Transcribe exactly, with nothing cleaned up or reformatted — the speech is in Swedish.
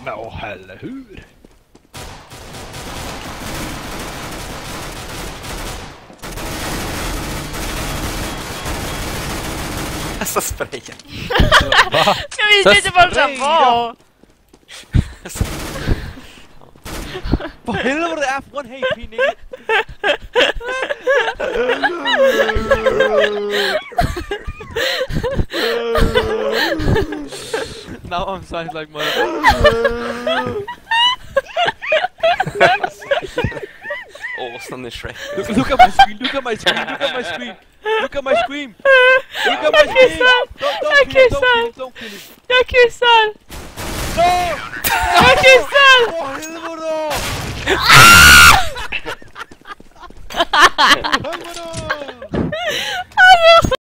Ja, eller hur? Alltså sprayen. Va? Jag visste inte vad det var. Vad helvete var det F one H P nigga? Now I'm sounding like my... Åh, snart är Shrek. Look, look at my screen, look at my screen, look at my screen. Look at my screen. Look at my screen. Don't, don't kill him, don't kill him, don't kill him. Jag kissar. No! Jag kissar. Vad helvete? Helvete!